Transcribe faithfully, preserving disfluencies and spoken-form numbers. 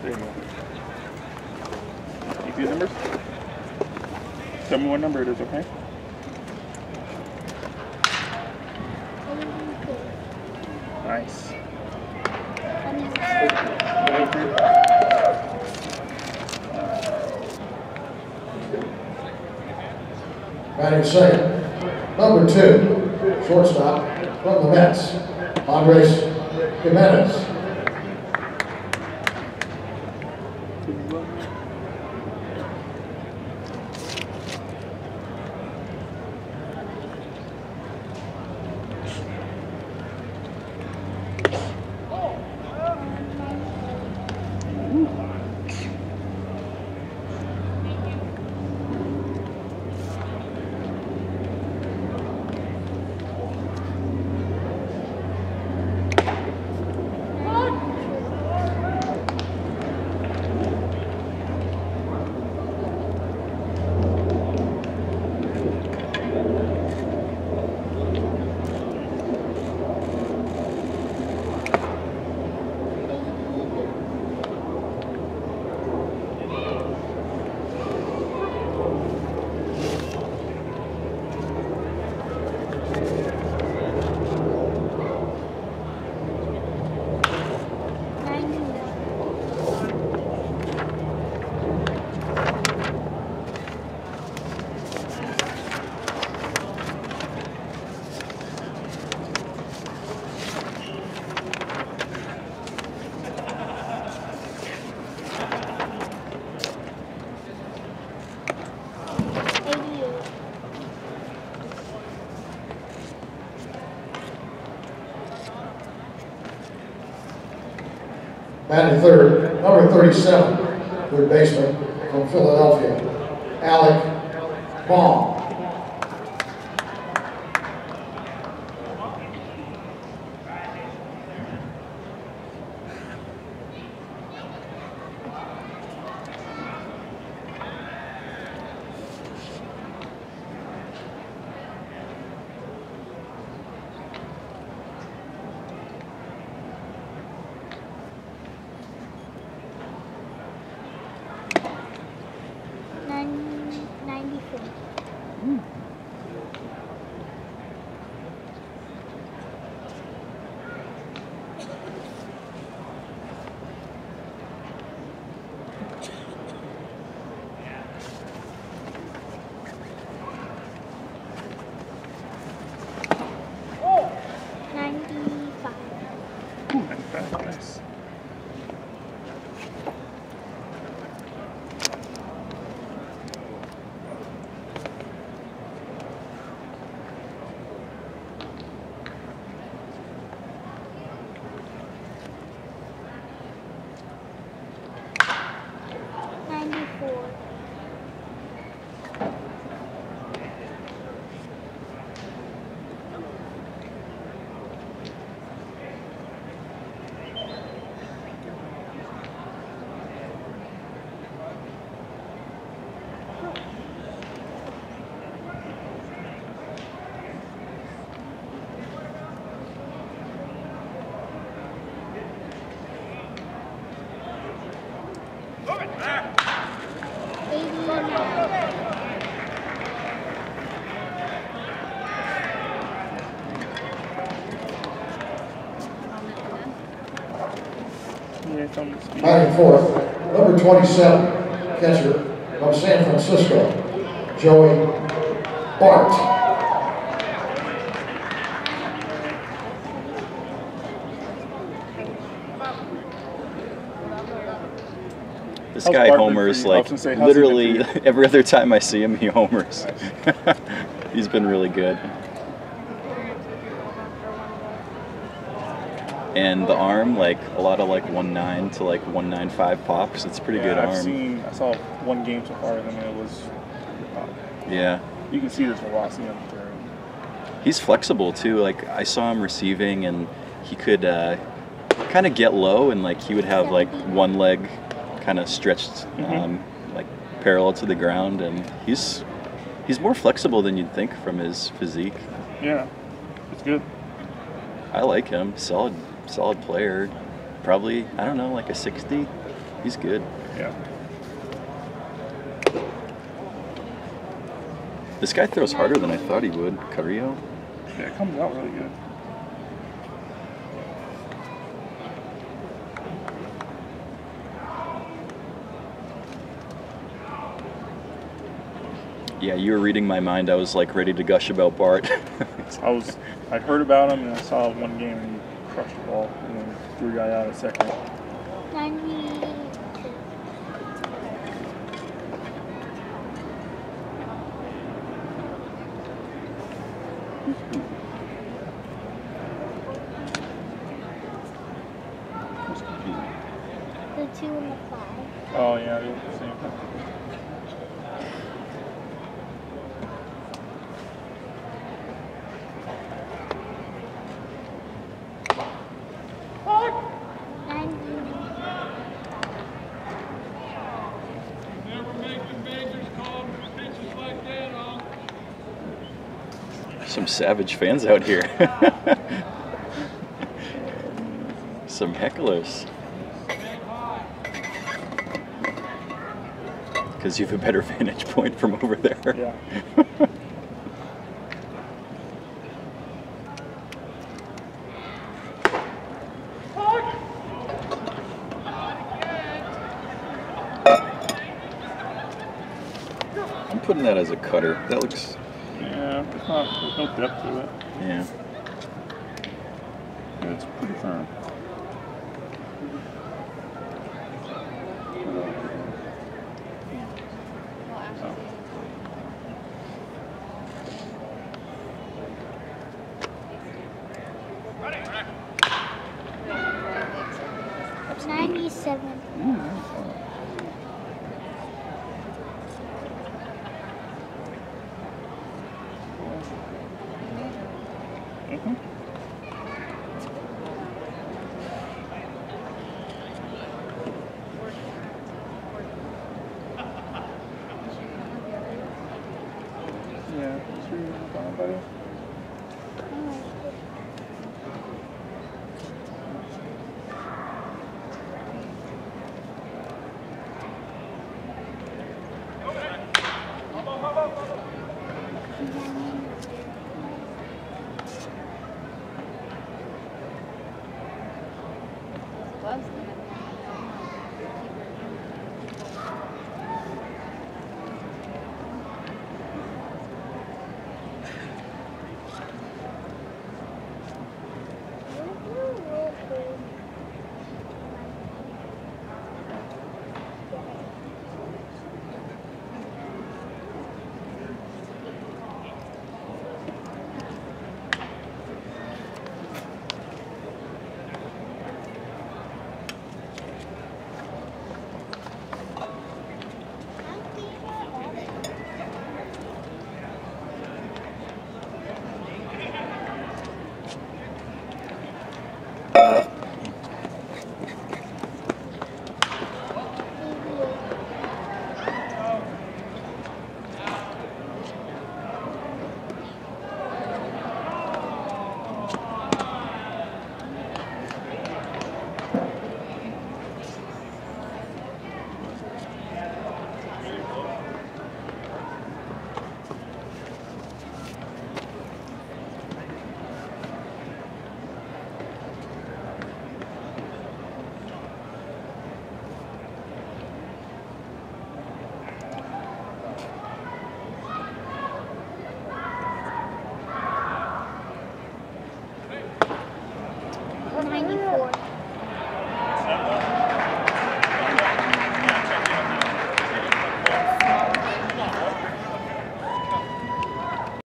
There you go. You see the numbers? Tell me what number it is, okay? Nice. Batting second, number two, shortstop from the Mets, Andres Jimenez. Batting third, number thirty-seven, third baseman from Philadelphia, Alec Baum. ninety-four. Mm. ninety-five. Ooh, ninety-five, nice. ninety-four. Batting fourth, number twenty-seven, catcher from San Francisco, Joey Bart. This guy homers like literally every other time I see him, he homers. He's been really good. And the arm, like a lot of like one nine to like one nine five pops. It's pretty yeah, good I've arm. Seen, I saw one game so far, and it was. Uh, yeah. You can see this velocity up there. He's flexible too. Like I saw him receiving, and he could uh, kind of get low, and like he would have like one leg kind of stretched, mm-hmm. um, like parallel to the ground, and he's he's more flexible than you'd think from his physique. Yeah, it's good. I like him. Solid, solid player. Probably, I don't know, like a sixty. He's good. Yeah. This guy throws harder than I thought he would, Carrillo. Yeah, it comes out really good. Yeah, you were reading my mind. I was like ready to gush about Bart. I was, I heard about him and I saw one game and he crushed the ball and then threw a guy out at second. ninety-two. The two and the five. Oh yeah, they look the same. Some savage fans out here. Some hecklers. Because you have a better vantage point from over there. Yeah. I'm putting that as a cutter. That looks... Yeah, it's not, there's no depth to it. Yeah. Yeah, it's pretty firm. ninety-seven. Mm-hmm. Yeah, sure you want to find buddy? ninety-four.